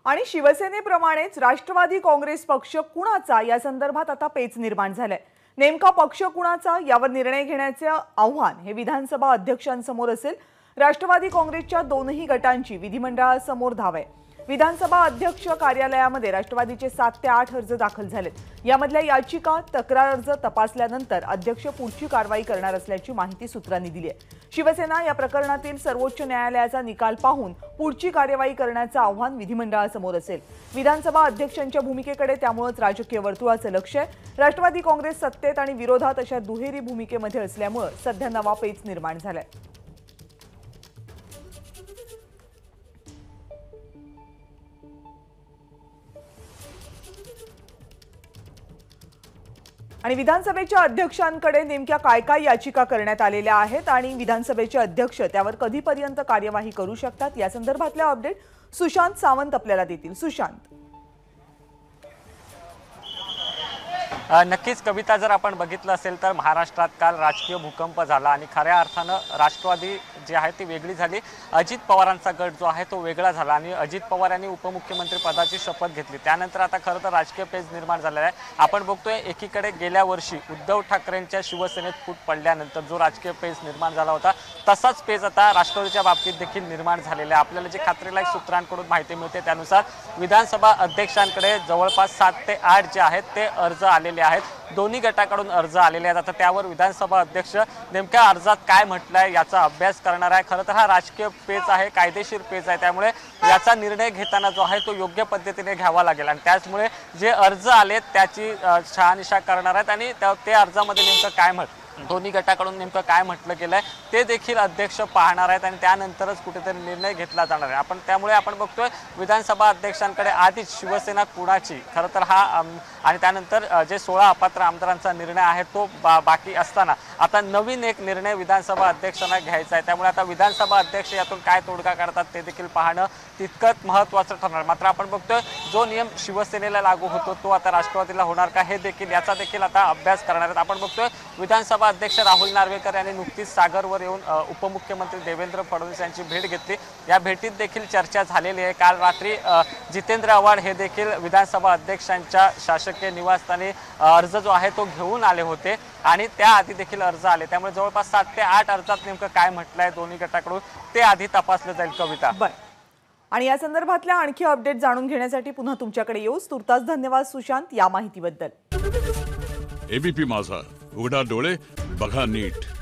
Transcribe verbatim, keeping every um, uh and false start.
आणि शिवसेनेप्रमाणेच राष्ट्रवादी काँग्रेस पक्ष कुणाचा या संदर्भात आता पेच निर्माण झालाय। नेमका पक्ष कुणाचा यावर निर्णय घेण्याचे आव्हान हे विधानसभा अध्यक्षांसमोर असेल। राष्ट्रवादी काँग्रेसच्या दोनही गटांची विधिमंडळासमोर धाव आहे। विधानसभा अध्यक्ष कार्यालयामध्ये राष्ट्रवादीचे सात ते आठ अर्ज दाखल झालेत। यामधल्या याचिका तक्रार अर्ज तपासल्यानंतर अध्यक्ष पुढची कारवाई करणार असल्याची माहिती सूत्रांनी दिली आहे। शिवसेना या प्रकरणातील सर्वोच्च न्यायालयाचा निकाल पाहून पुढची कार्यवाही करण्याचं आव्हान विधिमंडळासमोर असेल। विधानसभा अध्यक्षांच्या भूमिकेकडे त्यामुळेच राजकीय वर्तुळाचं लक्ष आहे। राष्ट्रवादी काँग्रेस सत्तेत आणि विरोधात अशा दुहेरी भूमिकेमध्ये असल्यामुळे सध्या नवा पेच निर्माण झालाय। आणि विधानसभेच्या अध्यक्षांकडे नेमक्या काय काय याचिका करण्यात आलेल्या आहेत आणि विधानसभेचे अध्यक्ष त्यावर कधीपर्यंत कार्यवाही करू शकतात या संदर्भातल्या अपडेट सुशांत सावंत आपल्याला देतील। सुशांत, नक्कीच कविता, जर आपण बघितलं असेल तर महाराष्ट्रात काल राजकीय भूकंप झाला आणि खऱ्या अर्थानं राष्ट्रवादी जी आहे ती वेगळी झाली। अजित पवारांचा गट जो आहे तो वेगळा झाला आणि अजित पवार यांनी उपमुख्यमंत्री पदाची शपथ घेतली। त्यानंतर आता खरं तर राजकीय पेच निर्माण झालेला आहे। आपण बघतोय एकीकडे गेल्या वर्षी उद्धव ठाकरेंच्या शिवसेनेत फूट पडल्यानंतर जो राजकीय पेच निर्माण झाला होता तसाच पेच आता राष्ट्रवादीच्या बाबतीत देखील निर्माण झालेला आहे। आपल्याला जे खात्रीलायक सूत्रांकडून माहिती मिळते त्यानुसार विधानसभा अध्यक्षांकडे जवळपास सात ते आठ जे आहेत ते अर्ज आलेले आहेत। दोन्ही गटाकडून अर्ज आलेले आहेत। आता त्यावर विधानसभा अध्यक्ष नेमक्या अर्जात काय म्हटलंय याचा अभ्यास करणार आहे। खरं तर हा राजकीय पेच आहे, कायदेशीर पेच आहे, त्यामुळे याचा निर्णय घेताना जो आहे तो योग्य पद्धतीने घ्यावा लागेल आणि त्याचमुळे जे अर्ज आलेत त्याची शहानिशा करणार आहेत आणि ते अर्जामध्ये नेमकं काय म्हटलं, दोन्ही गटाकडून नेमकं काय म्हटलं गेलंय ते देखील अध्यक्ष पाहणार आहेत आणि त्यानंतरच कुठेतरी निर्णय घेतला जाणार आहे। आपण त्यामुळे आपण बघतोय विधानसभा अध्यक्षांकडे आधीच शिवसेना कुणाची खरं तर हा आणि त्यानंतर जे सोळा अपात्र आमदारांचा निर्णय आहे तो बा, बाकी असताना आता नवीन एक निर्णय विधानसभा अध्यक्षांना घ्यायचा आहे। त्यामुळे आता विधानसभा अध्यक्ष यातून काय तोडगा काढतात ते देखील पाहणं तितकंच महत्त्वाचं ठरणार। मात्र आपण बघतोय जो नियम शिवसेनेला लागू होतो तो आता राष्ट्रवादीला होणार का हे देखील याचा देखील आता अभ्यास करणार आहेत। आपण बघतोय विधानसभा अध्यक्ष राहुल नार्वेकर यांनी नुकतीच सागरवर येऊन उपमुख्यमंत्री देवेंद्र फडणवीस यांची भेट घेतली। या भेटीत देखील चर्चा झालेली आहे। काल रात्री जितेंद्र आव्हाड हे देखील विधानसभा अध्यक्षांच्या शासकीय निवासस्थानी अर्ज जो आहे तो घेऊन आले होते आणि त्याआधी देखील अर्ज आले। त्यामुळे जवळपास सात ते आठ अर्जात नेमकं काय म्हटलंय दोन्ही गटाकडून ते आधी तपासलं जाईल। कविता, आणि या संदर्भातल्या आणखी अपडेट जाणून घेण्यासाठी पुन्हा तुमच्याकडे येऊच। तुर्तास धन्यवाद सुशांत या माहितीबद्दल। एबीपी माझा, उघडा डोळे बघा नीट।